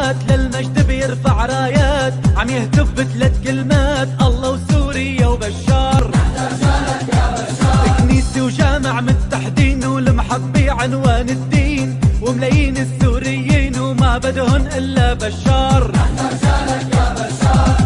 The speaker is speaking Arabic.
ساعات للمجد بيرفع رايات، عم يهتف بثلاث كلمات: الله وسوريا وبشار. كنيسة وجامع متحدين والمحبة عنوان الدين، وملايين السوريين وما بدهن إلا بشار. رجالك يا بشار.